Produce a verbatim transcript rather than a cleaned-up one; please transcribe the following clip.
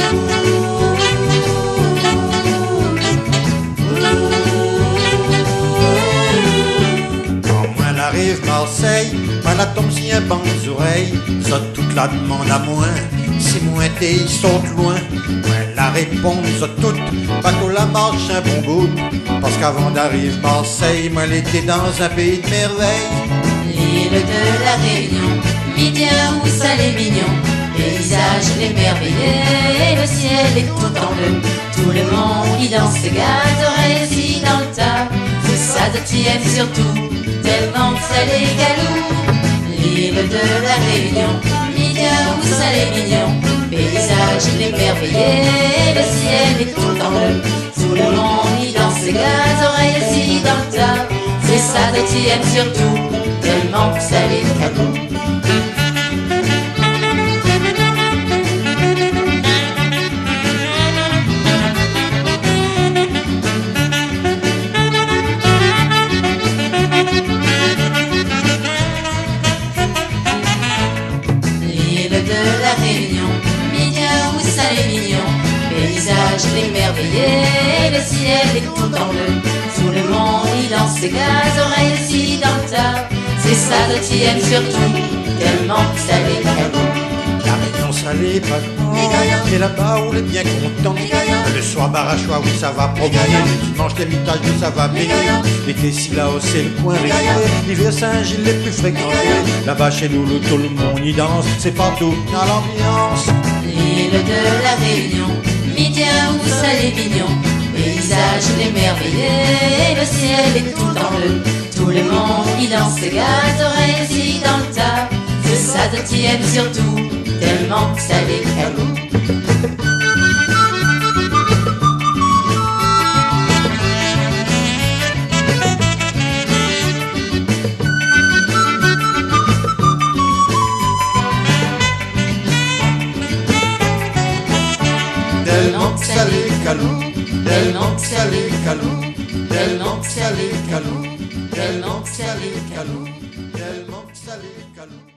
Arrive Marseille, moi la tombe si un banc des oreilles, ça toute la demande à moins, si moins t'es ils sont loin, moi la réponse ça toute, bateau la marche un bon bout, parce qu'avant d'arriver Marseille, moi l'étais dans un pays de merveille. L'île de la Réunion, Midien où ça les mignon, paysage l'émerveillé, le ciel est tout en bleu, tout le monde y danse, ses gaz, oreilles dans le tas, c'est ça de t'y aimes surtout. Tellement que ça les galoue, l'île de la Réunion, Midien où ça les mignon, paysage l'émerveillé, le ciel est tout en bleu, tout le monde y danse, ses gaz, oreilles assis dans le tas, c'est ça de t'y aimes surtout, tellement que ça les galoue. De la Réunion, Midien où ça les mignon, paysage l'émerveillé, le ciel est tout en bleu, tout le monde y danse, ses gaz, oreilles assis dans le tas, c'est ça de t'y aimes surtout, tellement que ça les cadeaux. La Réunion salée, pas de et là-bas on est bien content. Le soir Barachois, oui ça va promener. Le dimanche les mitages, oui ça va baigner. L'été si là-haut c'est le coin réglé. L'hiver Saint-Gilles les plus fréquentés. Là-bas chez nous le, tout le monde y danse. C'est partout dans l'ambiance. L'île de la Réunion, Midien où ça les mignon, paysage l'émerveillé, le ciel est tout en bleu, tout le monde y danse, ses gaz, oreilles assis dans le tas, c'est ça de t'y aimes surtout, tellement que ça les caloue. Tellement que ça les caloue, tellement que ça les caloue, tellement que ça les caloue, tellement que ça les caloue, tellement que ça les caloue.